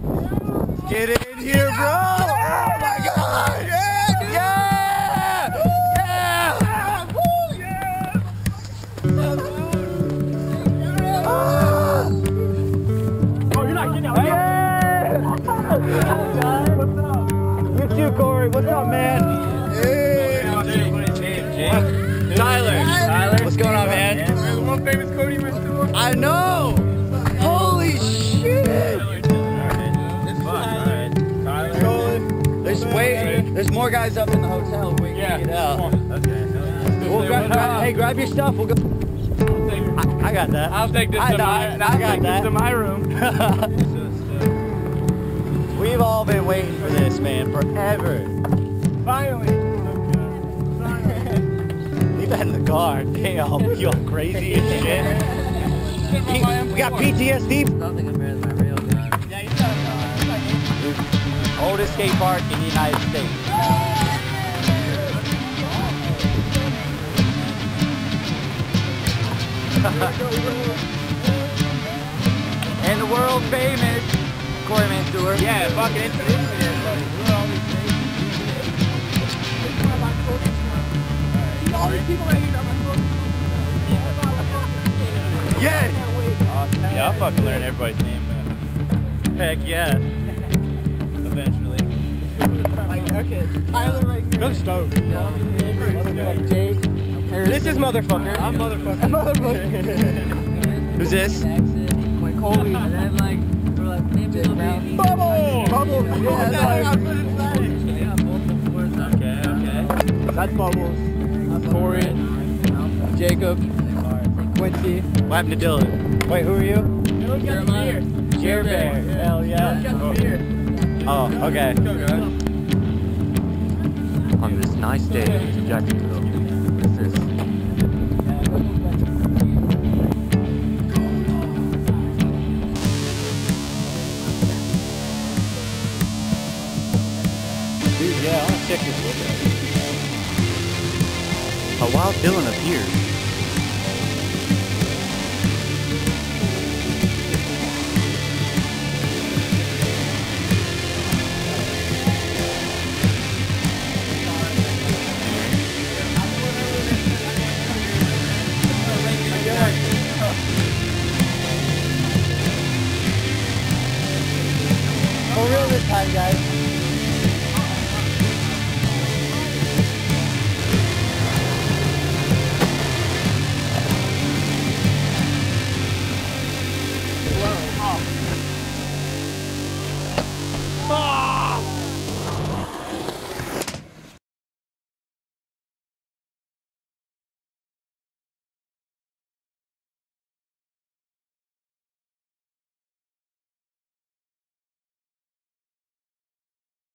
Get in here, bro! Oh my God! Yeah! Yeah! Yeah! Woo! Yeah! Oh, you're not getting out. Yeah! What's up? You too, Corey. What's up, man? Hey! Tyler. What's going on, man? The one famous Cody restaurant. I know! Holy shit! There's more guys up in the hotel waiting to get out. Okay. We'll hey, grab your stuff. We'll go. I got that. I'll take this to my room. We've all been waiting for this, man, forever. Finally. Leave that in the car. Damn, you all crazy as shit. We got PTSD. Nothing compares to my real gun. Yeah, you got Oldest skate park in the United States. And the world famous Corey Man Stewart. Yeah, fucking infinite. All these people right here are my Yeah! Yeah, I'll fucking learn everybody's name. Heck yeah. Eventually. Okay, Tyler right here. Go stove. Jake. This is motherfucker. I'm motherfucking. Who's this? Like Colby. And then like, we're like, maybe it'll be. Bubble! Bubble. Yeah, Yeah, okay. That's Bubbles. Corey. Jacob. Quincy. What happened to Dylan? Wait, who are you? Jeremiah. Jer Bear. Hell yeah. Oh, okay. On this nice day in Jacksonville, this is dude, yeah, I want to check this look out. A wild villain appears. For real this time, guys.